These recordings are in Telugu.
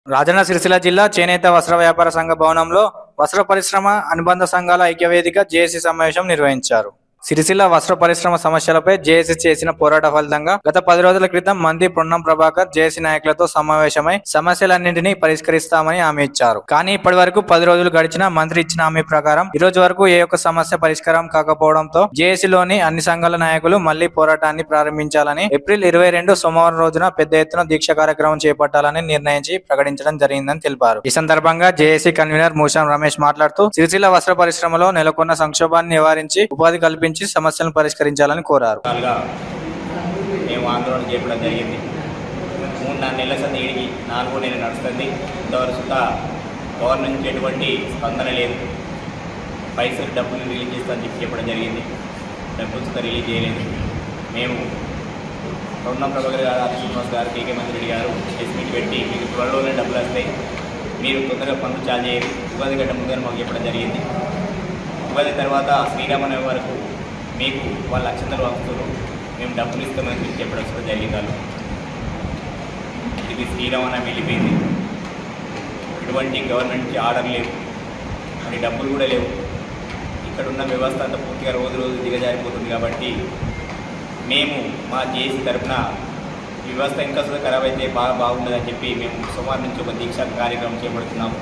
రాజన్న సిరిసిల్ల జిల్లా చేనేత వస్త్ర వ్యాపార సంఘ భవనంలో వస్త్ర పరిశ్రమ అనుబంధ సంఘాల ఐక్యవేదిక జేఏసీ సమావేశం నిర్వహించారు. సిరిసిల్ల వస్త్ర పరిశ్రమ సమస్యలపై జేఏసీ చేసిన పోరాట ఫలితంగా గత 10 రోజుల క్రితం మంత్రి పొన్నం ప్రభాకర్ జేఏసీ నాయకులతో సమావేశమై సమస్యలన్నింటినీ పరిష్కరిస్తామని హామీ ఇచ్చారు. కానీ ఇప్పటి వరకు 10 రోజులు గడిచినా మంత్రి ఇచ్చిన హామీ ప్రకారం ఈ రోజు వరకు ఏ ఒక్క సమస్య పరిష్కారం కాకపోవడంతో జేఏసీలోని అన్ని సంఘాల నాయకులు మళ్లీ పోరాటాన్ని ప్రారంభించాలని ఏప్రిల్ 22 సోమవారం రోజున పెద్ద ఎత్తున దీక్ష కార్యక్రమం చేపట్టాలని నిర్ణయించి ప్రకటించడం జరిగిందని తెలిపారు. ఈ సందర్భంగా జేఏసీ కన్వీనర్ మూషం రమేష్ మాట్లాడుతూ సిరిసిల్ల వస్త్ర పరిశ్రమలో నెలకొన్న సంక్షోభాన్ని నివారించి ఉపాధి కల్పించి సమస్యలను పరిష్కరించాలని కోరారు. మేము ఆందోళన చేయడం జరిగింది. 3-4 నెలల సందికి 4వ నెల నడుస్తుంది. ఇంతవరకు గవర్నమెంట్ నుంచి ఎటువంటి స్పందన లేదు. పైసలు డబ్బులు రిలీజ్ చేస్తామని చెప్పడం జరిగింది. డబ్బులు రిలీజ్ చేయలేదు. మేము పొన్నం ప్రభాకర్ గారు, ఆది శ్రీనివాస్ గారు, కేకే మంత్రి రెడ్డి గారు ఎస్మిట్ పెట్టి మీకు త్వరలోనే డబ్బులు వస్తాయి, మీరు తొందరగా పనులు చాలు చేయాలి, ఉపాధి గడ్డ ముందుగా మాకు చెప్పడం జరిగింది. ఉపాధి తర్వాత శ్రీరామనవమి వరకు మీకు వాళ్ళ అక్షంతలు వస్తున్నారు, మేము డబ్బులు ఇస్తామని చెప్పడం జరిగింది. వాళ్ళు ఇది శ్రీరామనవమి వెళ్ళిపోయింది. ఎటువంటి గవర్నమెంట్ నుంచి ఆర్డర్ లేవు, మరి డబ్బులు కూడా లేవు. ఇక్కడ ఉన్న వ్యవస్థ అంతా పూర్తిగా రోజు రోజు దిగజారిపోతుంది. కాబట్టి మేము మా జేఏసీ తరఫున ఈ వ్యవస్థ ఇంకా ఖరాబ్ అయితే బాగుంటుందని చెప్పి మేము సోమవారం నుంచి ఒక దీక్ష కార్యక్రమం చేపడుతున్నాము.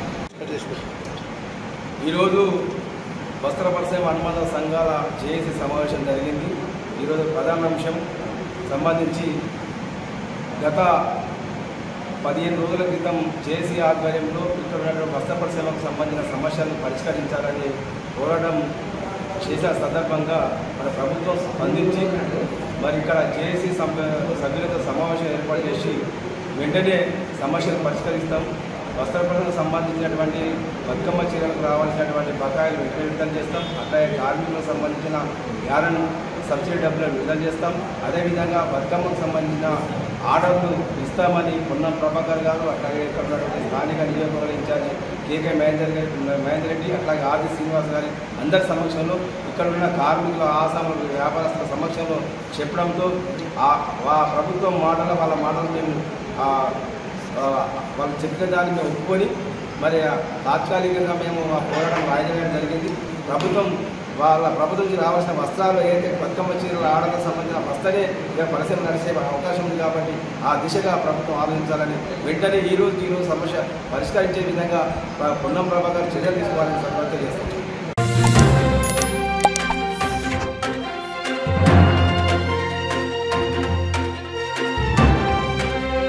ఈరోజు వస్త్ర పరిశ్రమ అనుబంధ సంఘాల జేఏసీ సమావేశం జరిగింది. ఈరోజు ప్రధాన అంశం సంబంధించి గత 15 రోజుల క్రితం జేఏసీ ఆధ్వర్యంలో ఇక్కడ ఉన్నటువంటి వస్త్ర పరిశ్రమకు సంబంధించిన సమస్యలను పరిష్కరించాలని పోరాటం చేసే సందర్భంగా మన ప్రభుత్వం స్పందించి మరి ఇక్కడ జేఏసీ సభ్యులతో సమావేశం ఏర్పాటు చేసి వెంటనే సమస్యలు పరిష్కరిస్తాం, వస్త్ర పరిశ్రమకు సంబంధించినటువంటి బతుకమ్మ చీరలకు రావాల్సినటువంటి బకాయిలు వెంటనే విడుదల చేస్తాం, అట్లాగే కార్మికులకు సంబంధించిన యారన్ సబ్సిడీ డబ్బులను విడుదల చేస్తాం, అదేవిధంగా బతుకమ్మకు సంబంధించిన ఆర్డర్లు ఇస్తామని పొన్నం ప్రభాకర్ గారు, అట్లాగే ఇక్కడ ఉన్నటువంటి స్థానిక నియోజకవర్గ ఇన్ఛార్జి కేకే మహేందర్ రెడ్డి, అట్లాగే ఆది శ్రీనివాస్ గారి అందరి సమక్షంలో ఇక్కడ ఉన్న కార్మికుల ఆసాముల వ్యాపారస్తుల సమక్షంలో చెప్పడంతో ప్రభుత్వం వాళ్ళ మాటలు మేము వాళ్ళు చెప్పిన దాన్ని ఒప్పుకొని మరి తాత్కాలికంగా మేము ఆ పోరాటం వాయిదా జరిగింది. ప్రభుత్వం నుంచి రావాల్సిన వస్త్రాలు ఏదైతే బతుకమ్మ చీరల ఆర్డర్లకు సంబంధించిన వస్తనే పరిశ్రమ నడిచే అవకాశం ఉంది. కాబట్టి ఆ దిశగా ప్రభుత్వం ఆలోచించాలని వెంటనే ఈ రోజు సమస్య పరిష్కరించే విధంగా పొన్నం ప్రభాకర్ చర్యలు తీసుకోవాలని సంకల్పం చేస్తాం.